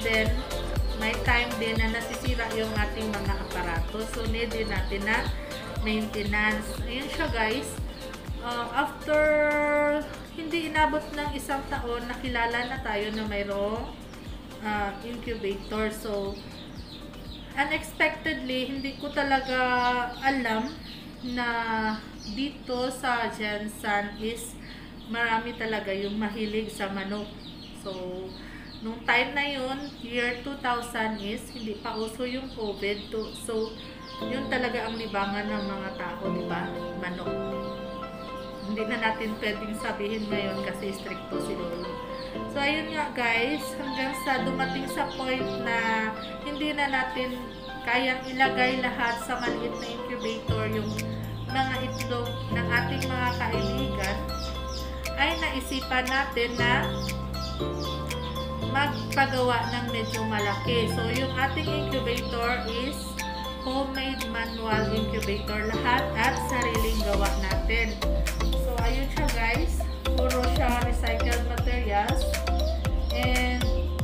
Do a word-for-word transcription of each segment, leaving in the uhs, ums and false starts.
then may time din na nasisira yung ating mga aparato. So, need din natin na maintenance. Ayun siya guys. Uh, after hindi inabot ng isang taon, nakilala na tayo na mayroong uh, incubator. So, unexpectedly, hindi ko talaga alam na dito sa Jensen is marami talaga yung mahilig sa manok. So, nung time na yun, year two thousand is, hindi pa uso yung COVID. To, so, yun talaga ang libangan ng mga tao, di ba? Manok. Hindi na natin pwedeng sabihin ngayon kasi stricto si Lolo. So, ayun nga guys, hanggang sa dumating sa point na hindi na natin kayang ilagay lahat sa maliit na incubator yung mga itlog ng ating mga kaibigan, ay naisipan natin na magpagawa ng medyo malaki. So, yung ating incubator is homemade manual incubator lahat at sariling gawa natin. So, ayun siya guys. Puro siya recycled materials. And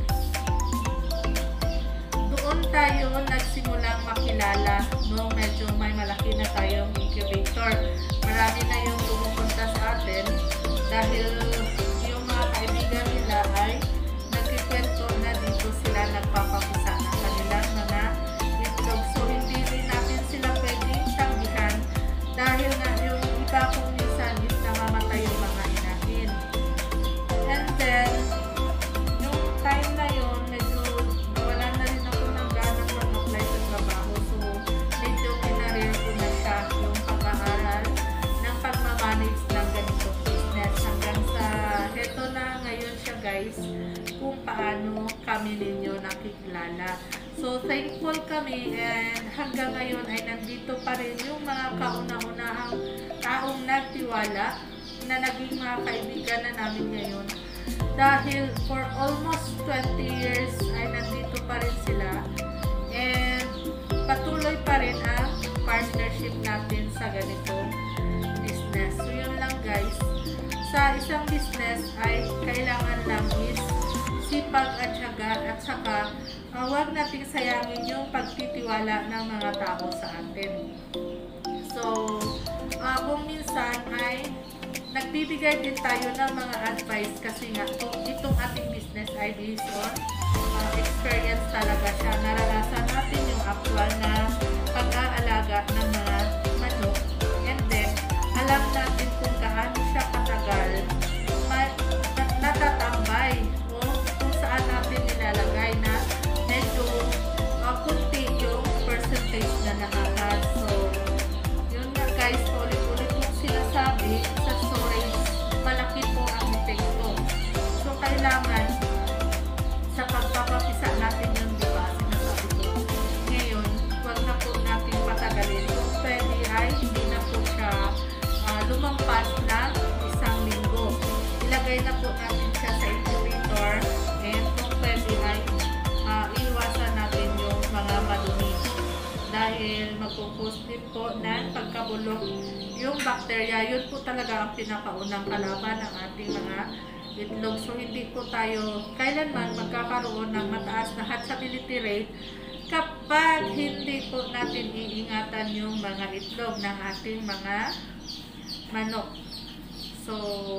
doon tayo nagsimulang makilala no, medyo may malaki na tayong incubator. Marami na yung pumupunta sa atin dahil yung mga kaibigan nila ay nagkikwento na dito sila nagpapapisa ng kanilang mga itlog. So, hindi rin natin sila pwedeng tanggihan dahil nga yung iba kung minsan is namamatay yung mga inahin. And then, yung time na yun, medyo wala na rin ako ng ganang mag-apply sa trabaho. So, medyo kinareer ko na siya yung pag-aaral ng pagmamanage ng ganitong business. Hanggang sa, eto na ngayon siya guys, kung paano kami ninyo nakikilala. So, thankful kami and hanggang ngayon ay nandito pa rin yung mga kauna-unahang taong nagtiwala na naging mga kaibigan na namin ngayon. Dahil for almost twenty years ay nandito pa rin sila and patuloy pa rin ang partnership natin sa ganitong business. So, yun lang guys. Sa isang business ay kailangan lang is sipag at syaga at saka uh, huwag nating sayangin yung pagtitiwala ng mga tao sa atin. So, uh, kung minsan ay nagbibigay din tayo ng mga advice kasi nga itong, itong ating business ay based on uh, experience talaga siya. Naranasan natin yung actual na pag-aalaga ng mga manok and then alam natin kung gaano siya katagal natatambay o kung saan natin nilalagay na medyo uh, kunti yung percentage na nakakas. So, yun nga guys, ulit-ulit yung sinasabi sa storage, malaki po ang epekto. So, kailangan sa pagpapapisa natin yun, di ba? Sinasabi ko. Ngayon, huwag na po natin patagalin. Kung pwede ay hindi na po siya uh, lumampas na isang linggo. Ilagay na po natin siya sa incubator and kung pwede ay uh, iwasan natin yung mga madumi dahil magpo-post din po ng pagkabulok yung bacteria. Yun po talaga ang pinakaunang kalaban ng ating mga itlog. So, hindi po tayo kailanman magkakaroon ng mataas na hatchability rate kapag hindi po natin iingatan yung mga itlog ng ating mga manok. So,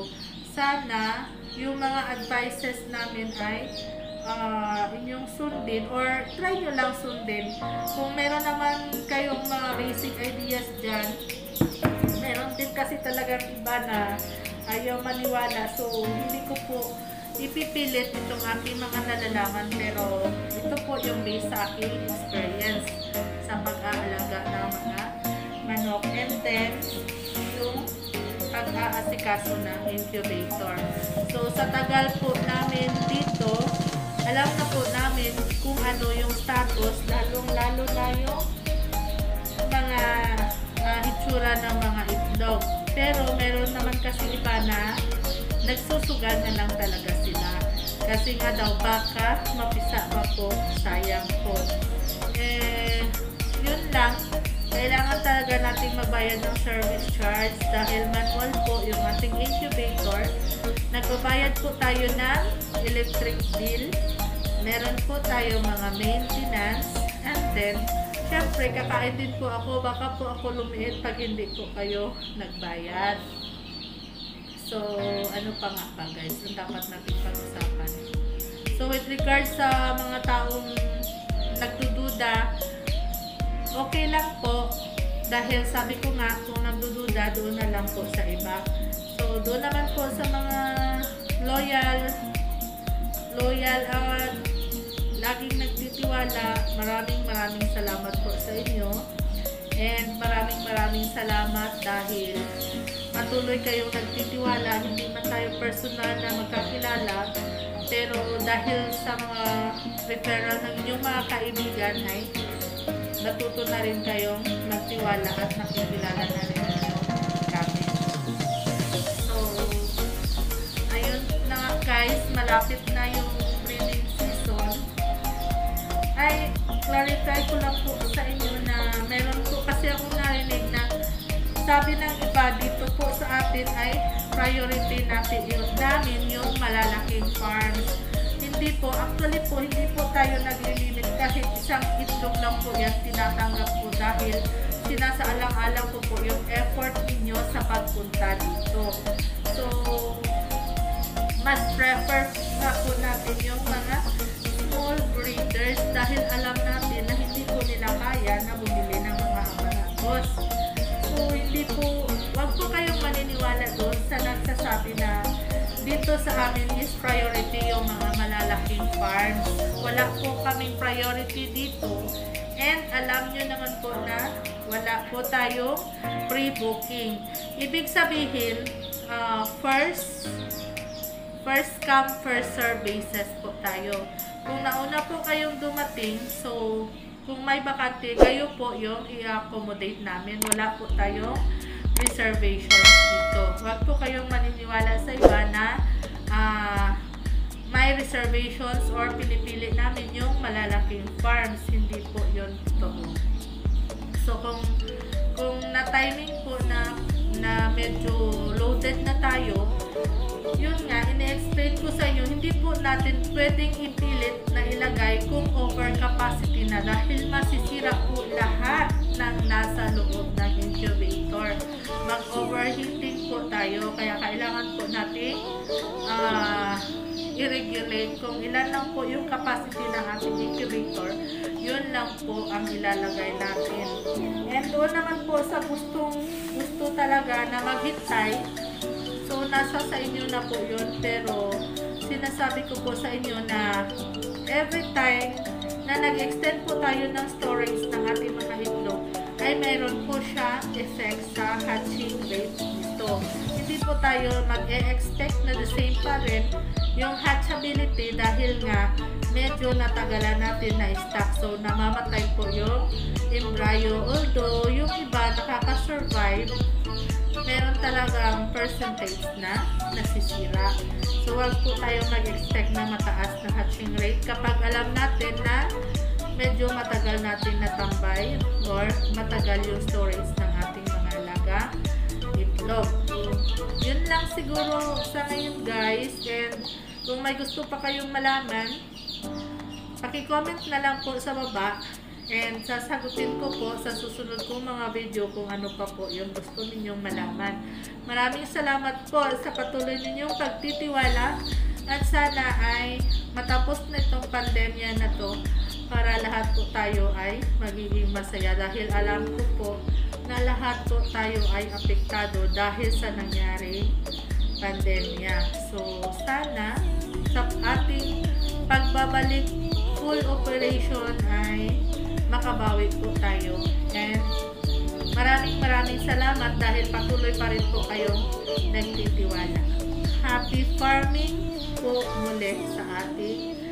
sana yung mga advices namin ay uh, inyong sundin or try nyo lang sundin. Kung meron naman kayong mga basic ideas dyan, meron din kasi talagang iba na ayaw maniwala. So, hindi ko po ipipilit itong aking mga nalalaman pero ito po yung based sa aking experience sa pag-aalaga ng mga manok. And then, yung pag-aasikaso ng incubator. So, sa tagal po namin dito, alam na po namin kung ano yung status, lalong-lalo na yung mga uh, itsura ng mga itlog. Pero, meron naman kasi iba na nagsusugal na lang talaga sila. Kasi nga daw, baka mapisa pa po, sayang po. Eh, yun lang. Kailangan talaga nating magbayad ng service charge dahil manual po yung ating incubator. Nagbabayad po tayo ng electric bill, meron po tayo mga maintenance, and then syempre kakain din po ako, baka po ako lumiit pag hindi po kayo nagbayad. So ano pa nga pa guys, ang dapat natin pag-usapan. So with regard sa mga taong nagdududa, okay lang po, dahil sabi ko nga, kung nagdududa, doon na lang po sa iba. So doon naman po sa mga loyal loyal at laging nagtitiwala, maraming maraming salamat po sa inyo, and maraming maraming salamat dahil patuloy kayong nagtitiwala. Hindi man tayo personal na magkakilala, pero dahil sa mga referral ng inyong mga kaibigan ay natuto na rin kayong magtiwala at nakikilala na rin kami. So ayun na nga guys, malapit na yung breeding season. Ay clarify ko lang po sa inyo na meron po kasi akong narinig na sabi ng iba dito po sa atin ay priority natin yung namin yung malalaking farms. Hindi po, actually po, hindi po tayo naglilimit kahit isang itlog lang po yan tinatanggap po dahil sinasaalang-alang po po yung effort ninyo sa pagpunta dito. So, mas prefer na po natin yung mga small breeders dahil alam natin na hindi po nila kaya na bumili ng mga aparatos. So, hindi po, wag po kayong maniniwala doon sa nagsasabi na dito sa amin is priority yung mga malalaking farms. Wala po kaming priority dito. And alam nyo naman po na wala po tayong pre-booking. Ibig sabihin, uh, first, first come, first serve basis po tayo. Kung nauna po kayong dumating, so kung may bakante, kayo po yung i-accommodate namin. Wala po tayong reservations dito. Huwag po kayong maniniwala sa iba na uh, may reservations or pinipili namin yung malalaking farms. Hindi po yun totoo. So kung kung na-timing po na, na medyo loaded na tayo, yun nga, ini-explain ko sa inyo, hindi po natin pwedeng ipilit na ilagay kung overcapacity na dahil masisira po lahat ng nasa loob ng incubator. Mag-overheating po tayo, kaya kailangan po natin uh, i-regulate kung ilan lang po yung capacity ng ating incubator, yun lang po ang ilalagay natin. And doon naman po sa gustong gusto talaga na maghintay, so nasa sa inyo na po yun, pero sinasabi ko po sa inyo na every time na nag-extend po tayo ng storage ng ating mga itlog, ay mayroon po siya effect sa hatching rate nito. Hindi po tayo mag-e-expect na the same pa rin yung hatchability dahil nga medyo natagalan natin na stock. So, namamatay po yung embryo. Although, yung iba nakaka-survive, meron talagang percentage na nasisira. So, wag po tayo mag-expect na mataas na hatching rate kapag alam natin na medyo matagal natin natambay or matagal yung storage ng ating mga alaga itlog. Yun lang siguro sa ngayon guys, and kung may gusto pa kayong malaman, paki-comment na lang po sa baba, and sasagutin ko po sa susunod kong mga video kung ano pa po yung gusto ninyong malaman. Maraming salamat po sa patuloy ninyong pagtitiwala, at sana ay matapos na itong pandemya na to para lahat po tayo ay magiging masaya, dahil alam ko po na lahat po tayo ay apektado dahil sa nangyari pandemya. So sana sa ating pagbabalik full operation ay makabawi po tayo, and maraming maraming salamat dahil patuloy pa rin po kayong nagtitiwala. Happy farming po muli sa ating